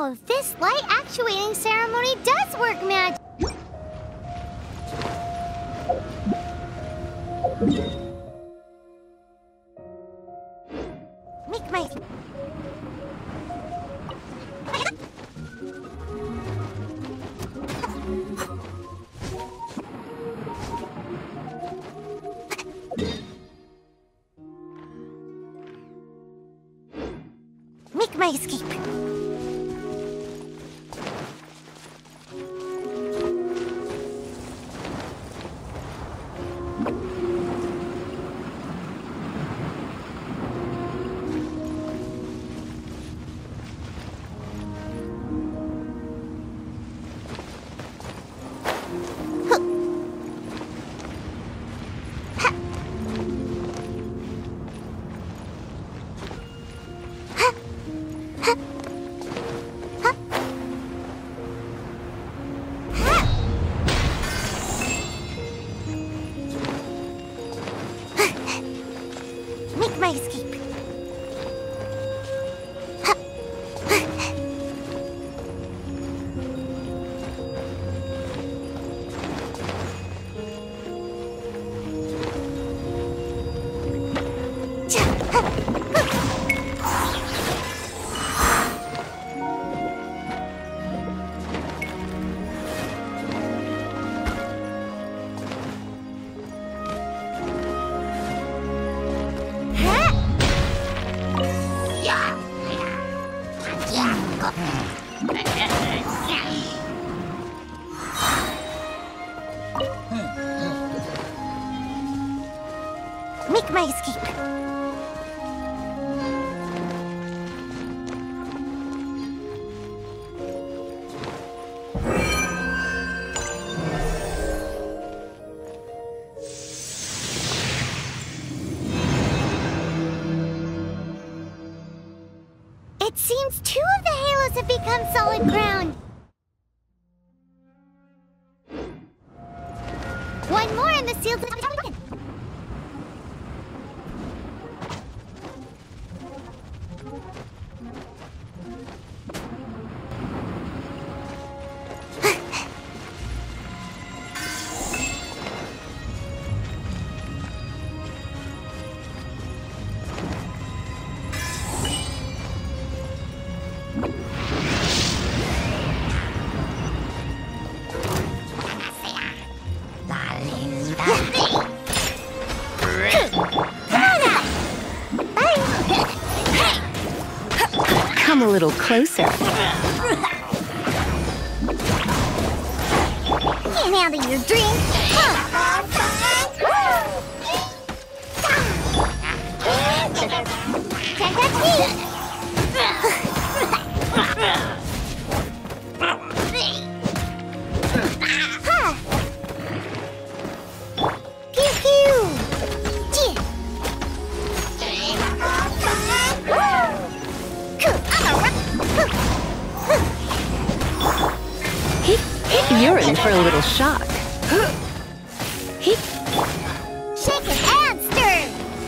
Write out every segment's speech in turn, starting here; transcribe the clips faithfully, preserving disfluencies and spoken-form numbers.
So this light actuating ceremony does work magic. Make my... Make my escape. Make my escape. Make my escape. It seems two of the halos have become solid ground. One more and the sealed is open. Come a little closer. Can't handle your drink. Huh. Can't touch me. Huh. Pew pew. Gee. You're in for a little shock. Shake it and stir.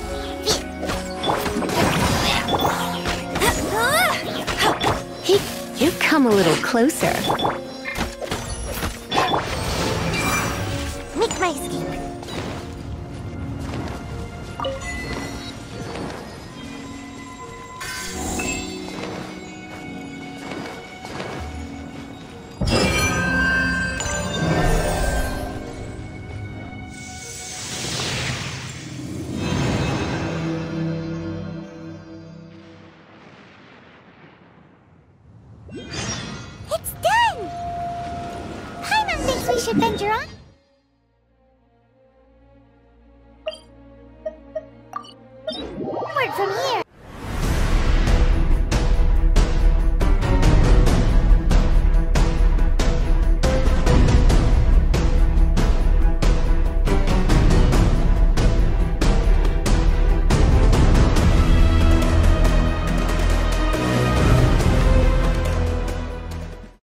You come a little closer. Make my escape. It's done! Paimon thinks we should venture on. Word from here.